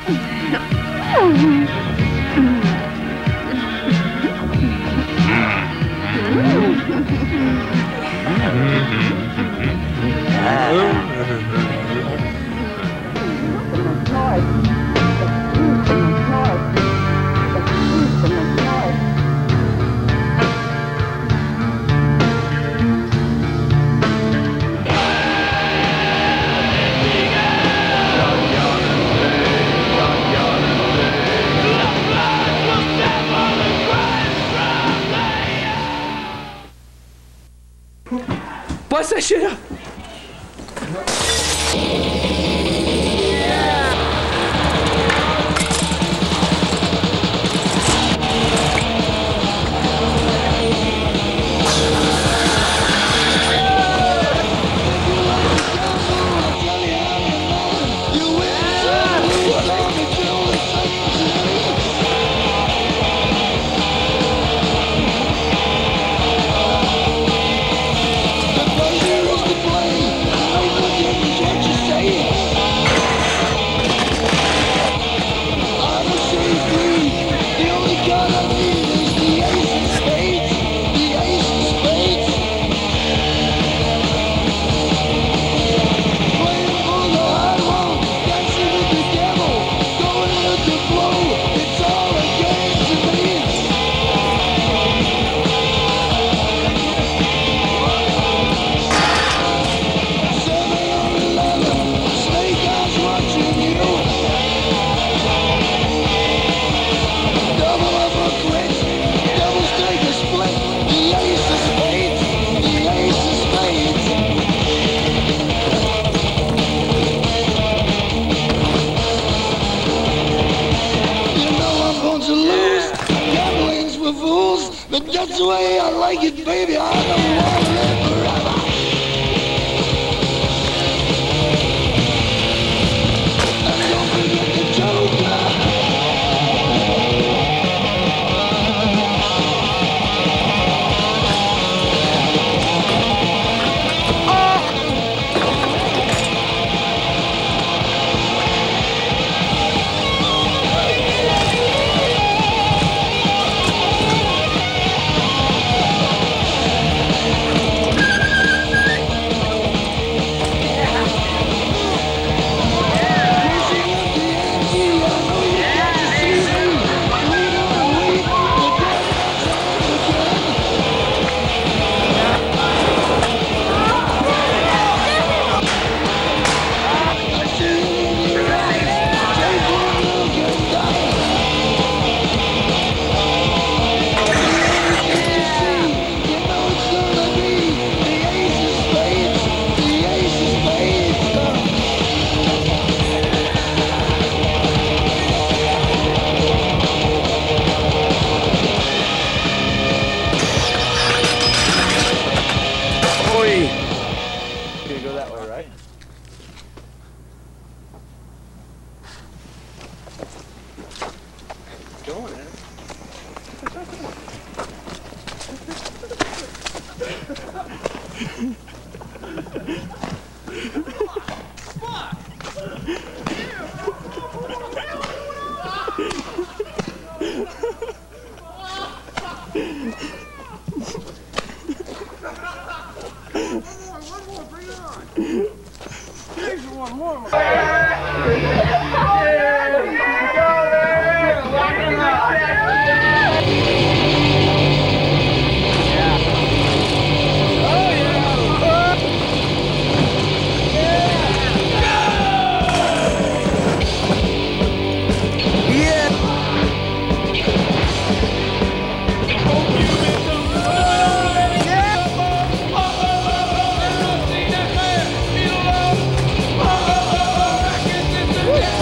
Bust that shit up! That's the way I like it, baby. I don't want to live forever. And don't forget the joker. Yeah.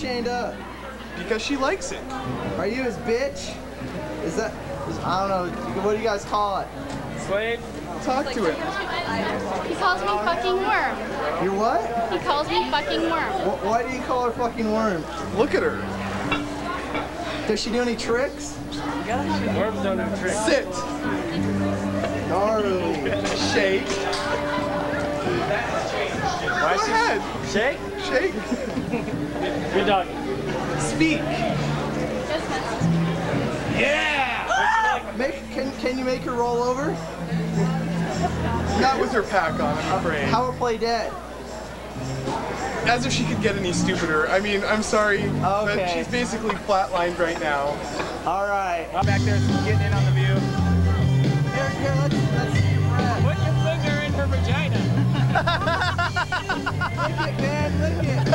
chained up? Because she likes it. Are you his bitch? Is that, I don't know, what do you guys call it? Slave? Talk to him. He calls me fucking worm. You're what? He calls me fucking worm. Why do you call her fucking worm? Look at her. Does she do any tricks? Worms don't do tricks. Sit. Gnarly. Shake. Go ahead. Shake? Shake. Good dog. Speak. Yeah! Can you make her roll over? Not with her pack on, I'm afraid. How will play dead? As if she could get any stupider. I mean, I'm sorry, but she's basically flatlined right now. All right. Back there, getting in on the view. Here, let's see your breath. Put your finger in her vagina. Lick it, man, lick it.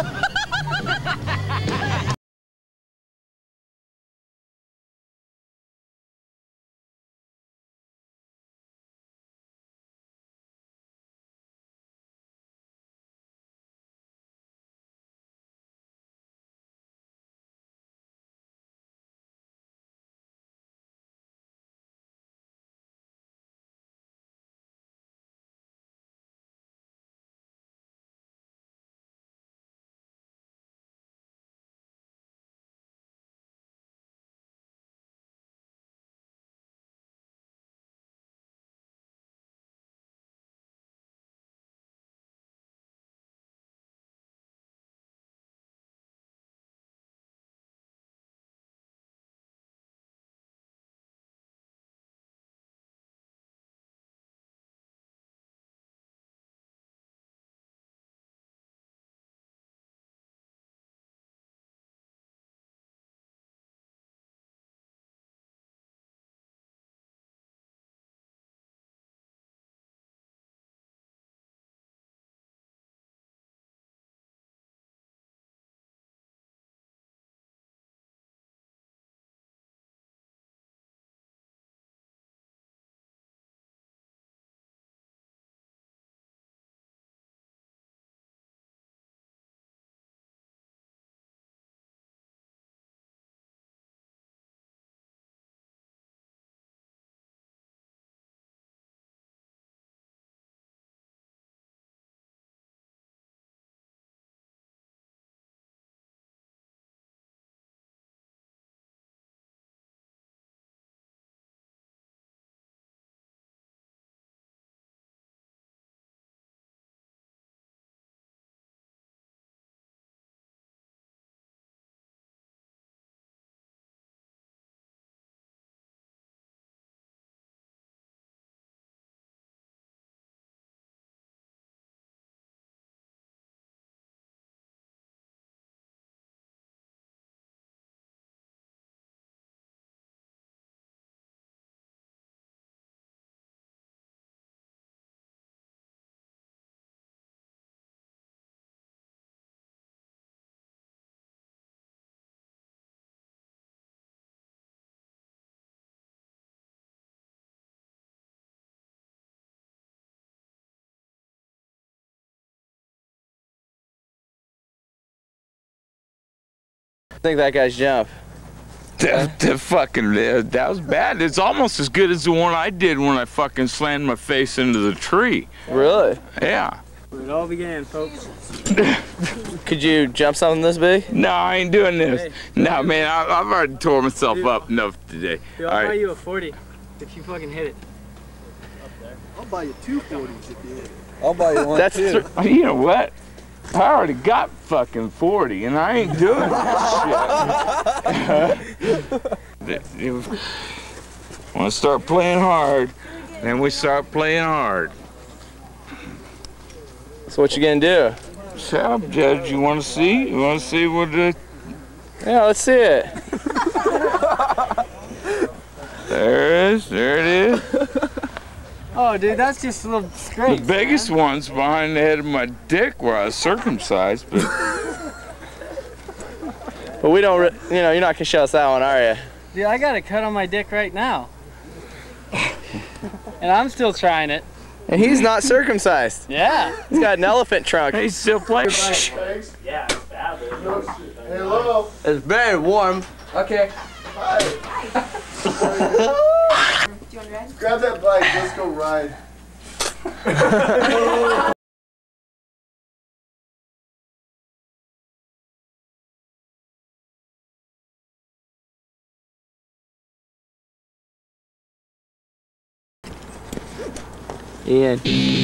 I think that guy's jump. That was bad. It's almost as good as the one I did when I fucking slammed my face into the tree. Really? Yeah. Where it all began, folks. Could you jump something this big? No, I ain't doing this. No, man, I've already tore myself up enough today. Dude, I'll buy you a 40 if you fucking hit it. I'll buy you 2 40s if you hit it. I'll buy you one. That's too. You know what? I already got fucking 40 and I ain't doing that shit. Want to start playing hard, then we start playing hard. So what you gonna do? Shut up, Judge. You want to see? You want to see what the... Yeah, let's see it. There it is. There it is. Oh, dude, that's just a little scrape. The biggest one's behind the head of my dick where I was circumcised, but... But we don't, you know, you're not gonna show us that one, are you? Dude, I got a cut on my dick right now. And I'm still trying it. And he's not circumcised. Yeah. He's got an elephant trunk. He's still playing. Yeah, it's bad, Hello. It's very warm. Okay. Hi. Grab that bike. Let's go ride. Ian.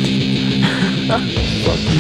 Fuck you.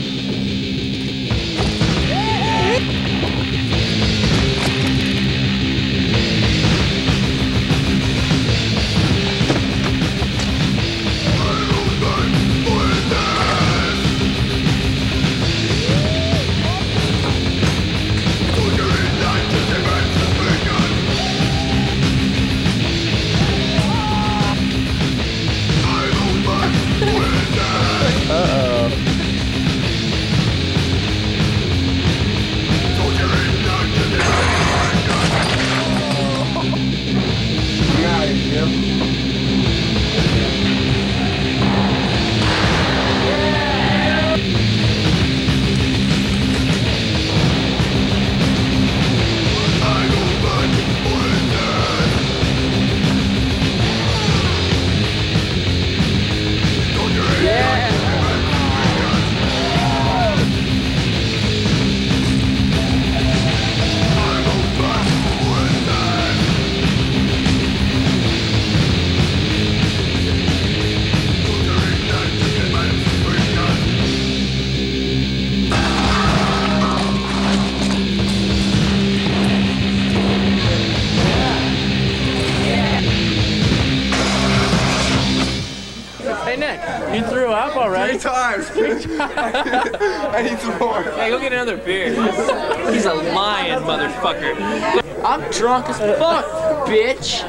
You threw up already? 3 times. I need some more. Hey, go get another beer. He's a lion, motherfucker. I'm drunk as fuck, bitch.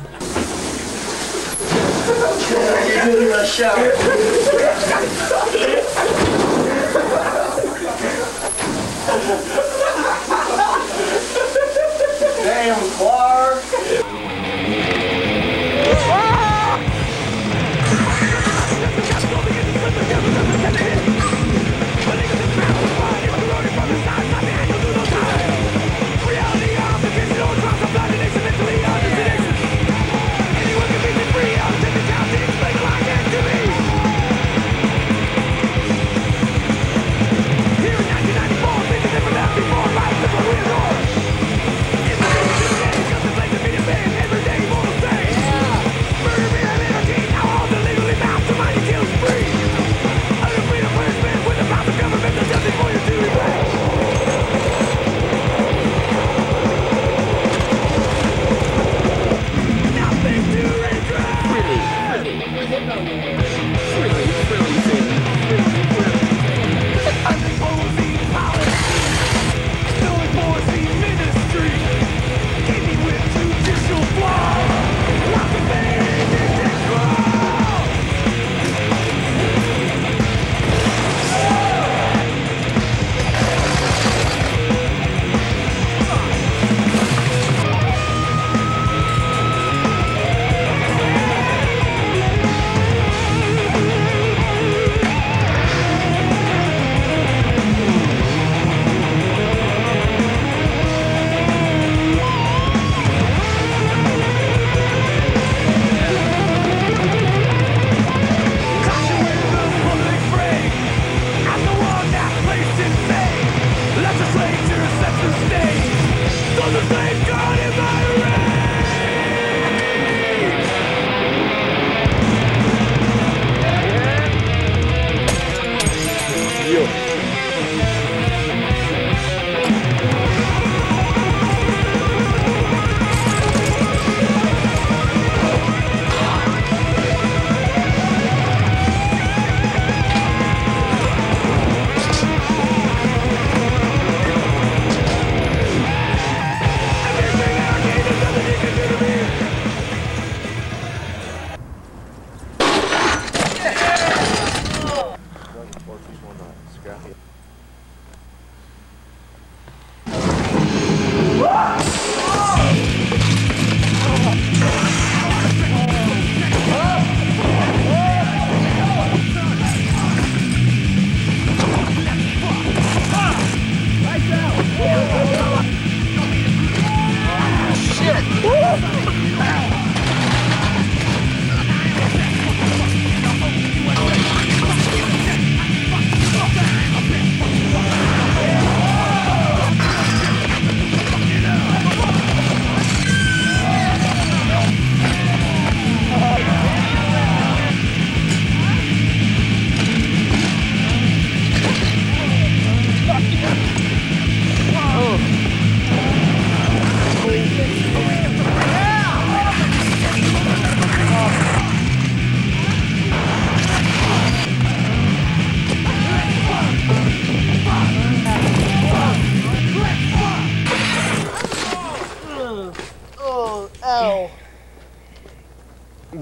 Damn, Clark.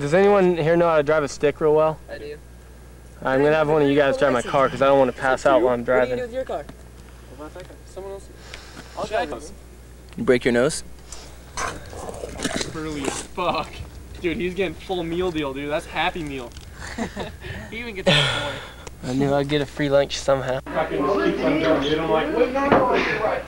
Does anyone here know how to drive a stick real well? I do. I'm gonna have one of you guys drive my car because I don't want to pass out while I'm driving. What do you do with your car? What about that car? Someone else? I'll drive it. You break your nose? Burly as fuck. Dude, he's getting full meal deal, dude. That's Happy Meal. He even gets that boy. I knew I'd get a free lunch somehow. Fucking just keeps on going, dude. I'm like, wait, no, right.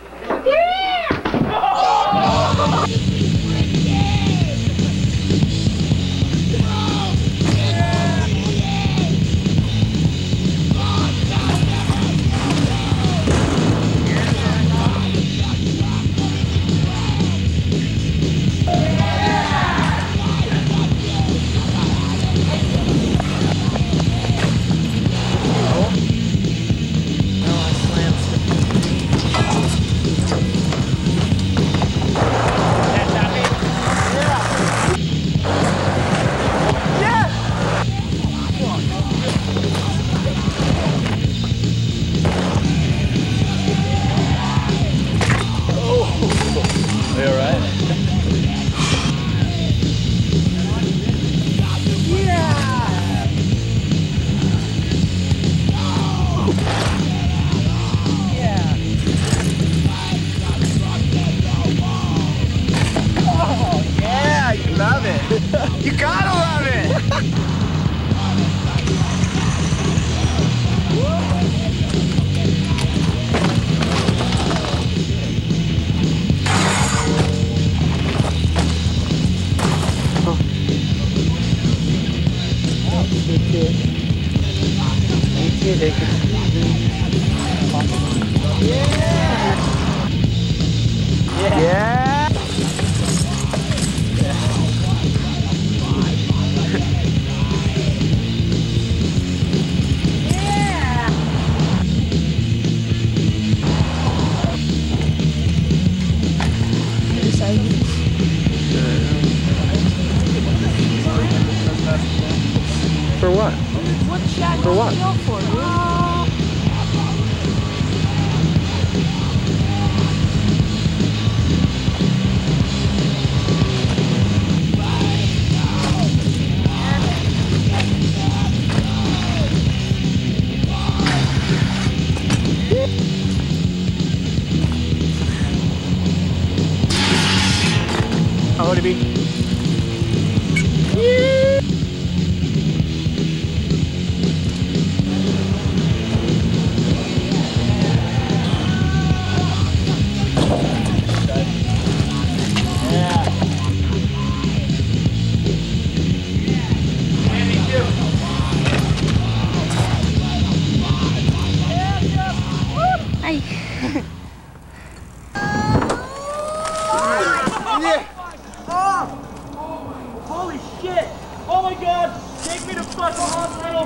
You gotta love it! Yeah! For what? What's Shad For what? for, dude? How would it be? Holy shit! Oh my god! Take me to fucking hospital!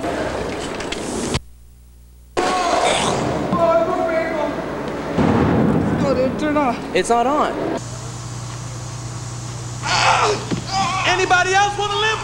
Oh, dude, turn on. It's not on. Anybody else want to live?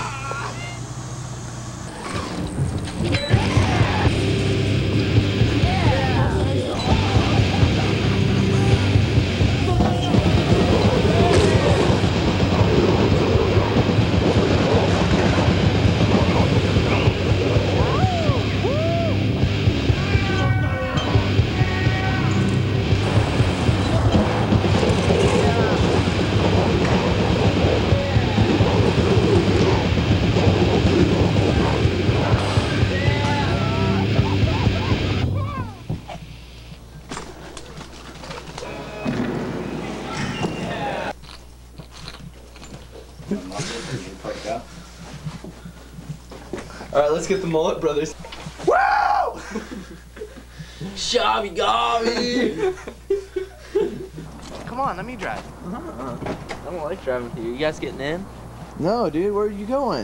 Alright, let's get the Mullet Brothers. Woo! Shabby gobby! Come on, let me drive. I don't like driving with you. You guys getting in? No, dude, where are you going?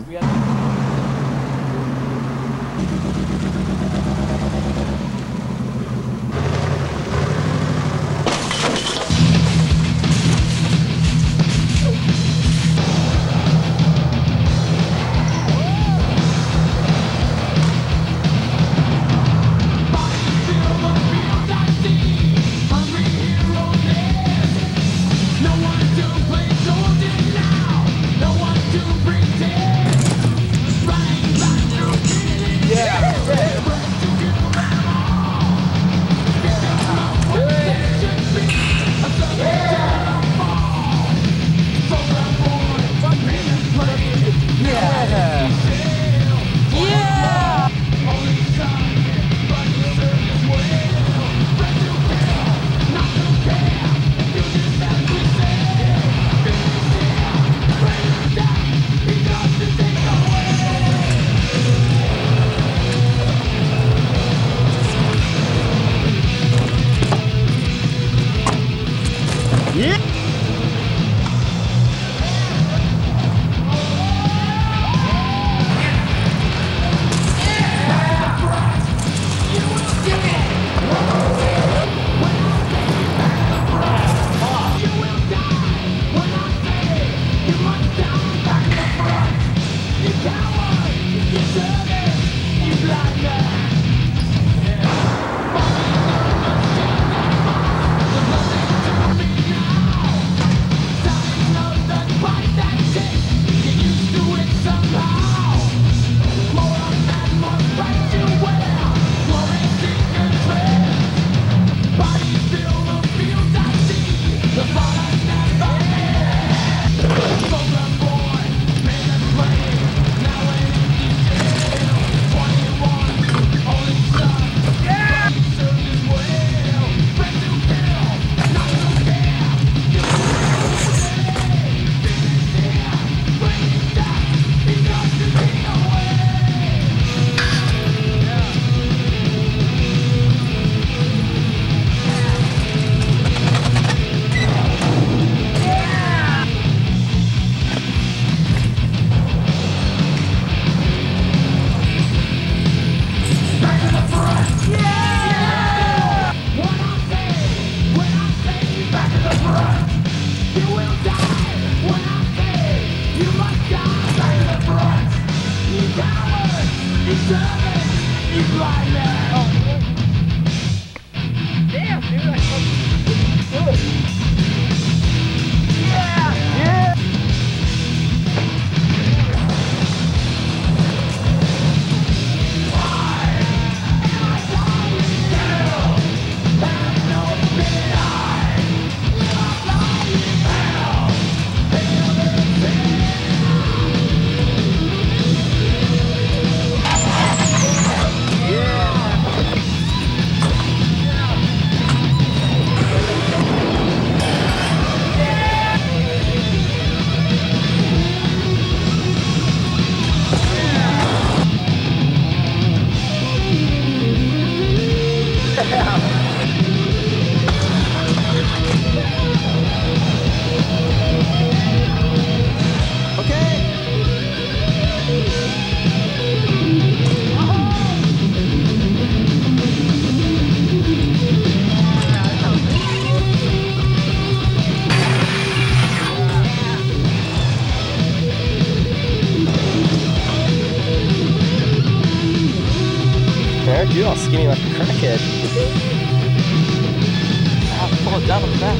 Jarek, you're all skinny like a crackhead. I'll pull it down on the back.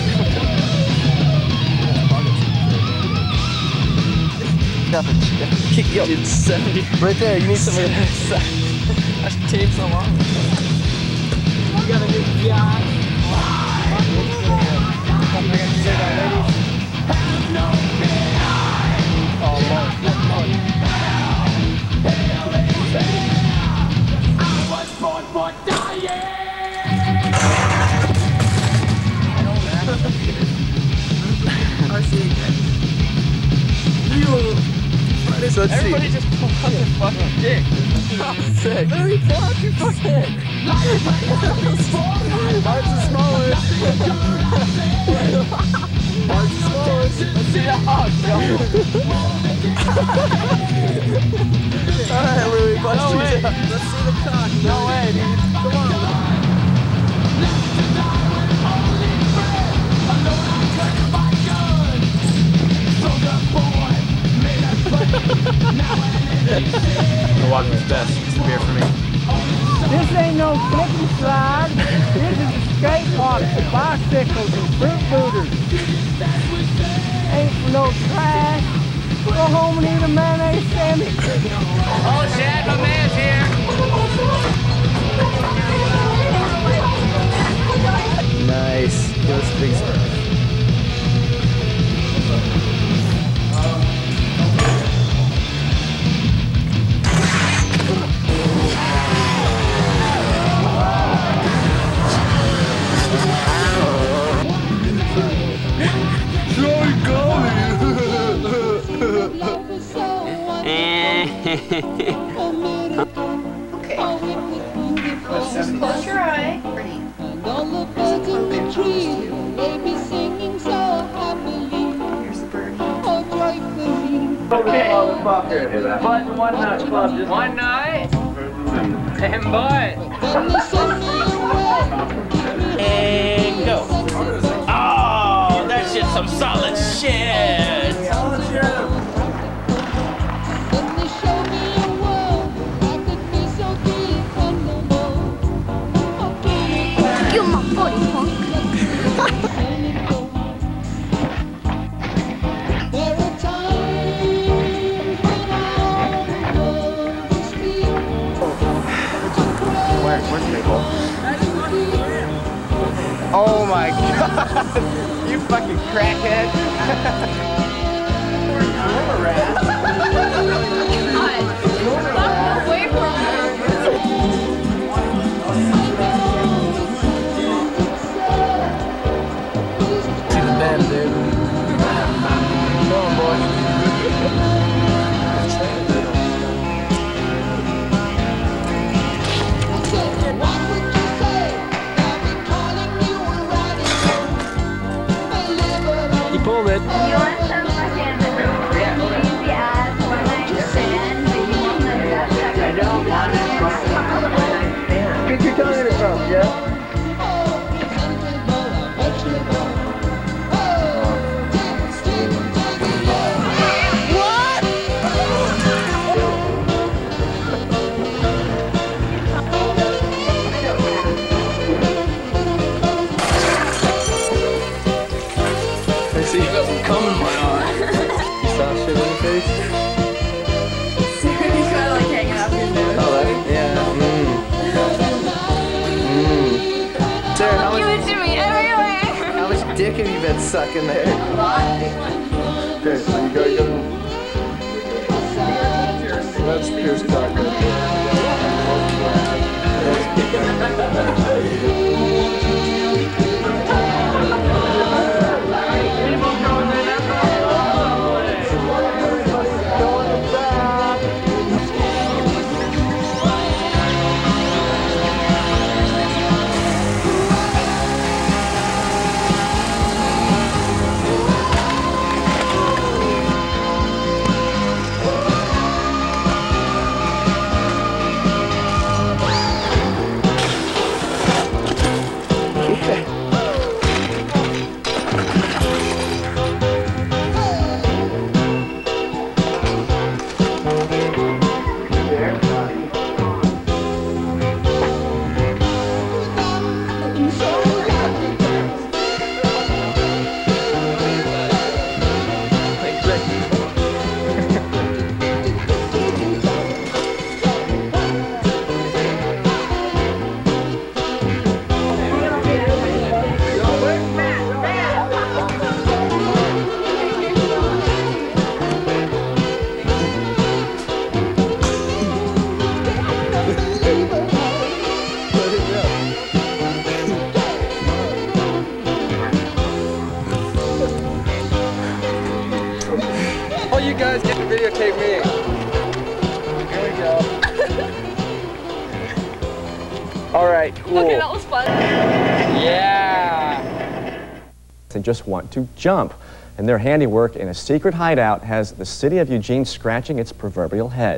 Kick you up. It's 70. Right there, you need some of that. I should tape so long. You got a new guy. Everybody just pull out their fucking dick. Sick. Literally pull out your fucking dick. Mine's the smallest. Mine's the smallest. Let's see the hog, Alright, Louie, bust no way. Let's see the cock. No way, dude. Come on. Milwaukee's best. It's a beer for me. This ain't no slip and slide. This is a skate park for bicycles and fruit booters. Ain't for no trash. Go home and eat a mayonnaise sandwich. Oh, Shad, my man's here. Nice. Give us a big spread. Okay. Close your eye. Pretty. There's a cloak in trees. motherfucker. But one night club, just one night. And butt. And go. Oh, that shit's some solid shit. You're my body punk. Where's Prequel? Oh my god! You fucking crackhead! You're a rat. Fuck away from See the band, dude. Come on, boy. He pulled it. You want some fucking easy ass one night stand, but you want the I don't want it. Get your tongue in his mouth, yeah? See, you got some cum in my eye. You saw shit in your face? He's kind of like hanging off your nose. Oh, that, yeah. Sarah, how Give much, it to me everywhere. how much dick have you been sucking there? Okay, so you gotta go. That's Pierce cock right You guys get to videotape me. Here we go. All right, cool. Okay, that was fun. Yeah. They just want to jump, and their handiwork in a secret hideout has the city of Eugene scratching its proverbial head.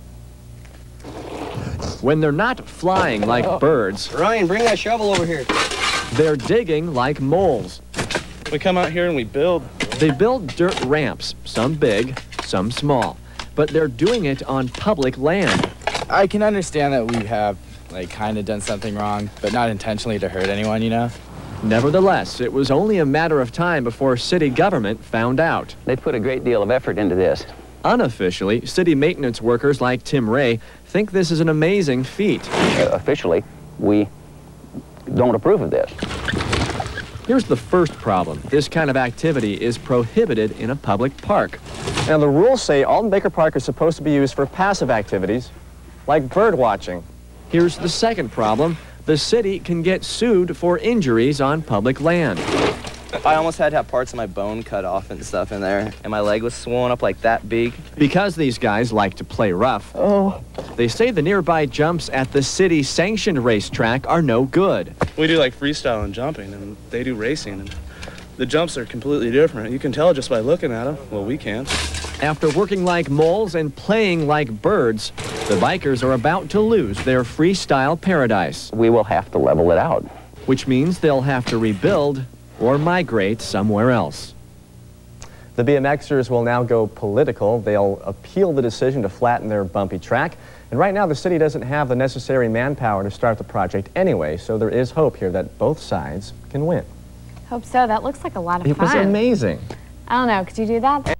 When they're not flying like birds, Ryan, bring that shovel over here. they're digging like moles. We come out here and we build. They build dirt ramps, some big, some small, but they're doing it on public land. I can understand that we have, like, kind of done something wrong, but not intentionally to hurt anyone, you know? Nevertheless, it was only a matter of time before city government found out. They put a great deal of effort into this. Unofficially, city maintenance workers like Tim Ray think this is an amazing feat. Officially, we don't approve of this. Here's the first problem. This kind of activity is prohibited in a public park. Now, the rules say Alden Baker Park is supposed to be used for passive activities, like bird watching. Here's the second problem. The city can get sued for injuries on public land. I almost had to have parts of my bone cut off and stuff in there, and my leg was swollen up like that big. Because these guys like to play rough, they say the nearby jumps at the city-sanctioned racetrack are no good. We do like freestyle and jumping, and they do racing. And the jumps are completely different. You can tell just by looking at them. Well, we can. After working like moles and playing like birds, the bikers are about to lose their freestyle paradise. We will have to level it out. Which means they'll have to rebuild or migrate somewhere else. The BMXers will now go political. They'll appeal the decision to flatten their bumpy track. And right now, the city doesn't have the necessary manpower to start the project anyway, so there is hope here that both sides can win. Hope so. That looks like a lot of fun. It was amazing. I don't know. Could you do that?